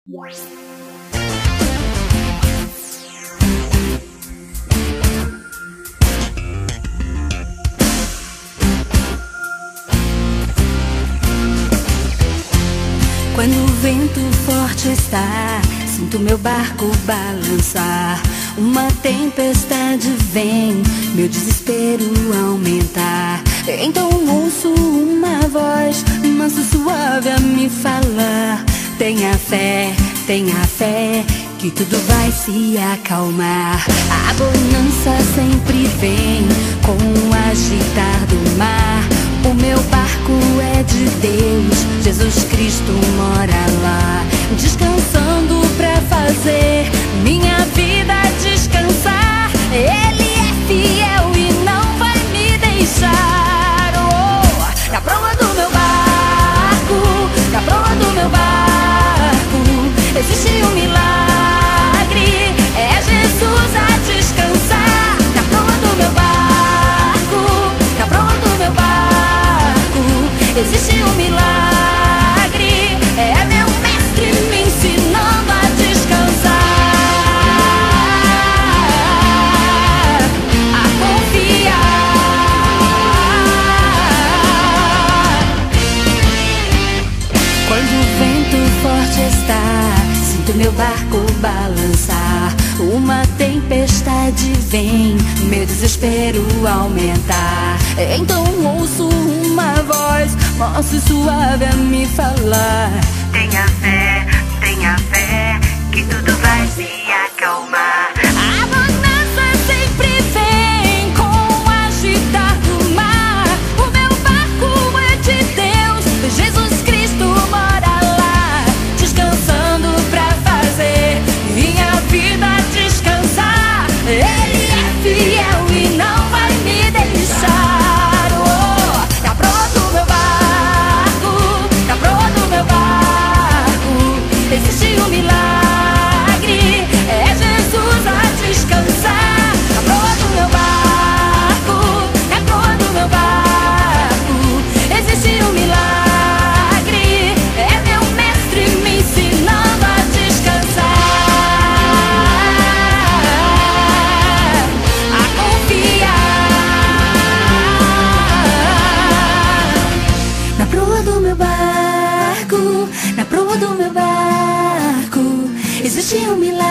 Quando o vento forte está, sinto meu barco balançar. Uma tempestade vem, meu desespero aumentar. Então ouço uma voz mansa e suave a me falar: tenha fé, que tudo vai se acalmar. A bonança sempre vem com o agitar do mar. O meu barco é de Deus, Jesus Cristo mora lá, descansando pra fazer minha vida descansar. Ele é fiel e não vai me deixar. Oh, na proa do meu barco, na proa do meu barco, existe um milagre, é Jesus a descansar. Na proa do meu barco, na proa do meu barco, existe um milagre, é meu mestre me ensinando a descansar, a confiar. Quando o vento forte está, sinto meu barco balançar. Uma tempestade vem, meu desespero aumentar. Então ouço uma voz mansa e suave a me falar: tenha fé, que tudo vai se acalmar. A bonança sempre vem com o agitar do mar. O meu barco é de Deus, Jesus Cristo mora lá, descansando pra fazer minha vida descansar. Ele é fiel e não vai me deixar. Oh, na proa do meu barco, na proa do meu barco, existe um milagre, é Jesus a descansar. Na proa do meu barco, na proa do meu barco, existe um milagre, é meu mestre me ensinando a descansar, a confiar. Na proa do meu barco, na proa do meu barco, existe um milagre,